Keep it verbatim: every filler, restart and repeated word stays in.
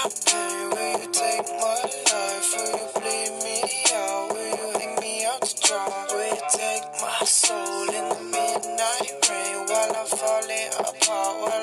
my pain? Will you take my life? Will you bleed me out? Will you hang me out to dry? Will you take my soul in the midnight rain while I'm falling apart?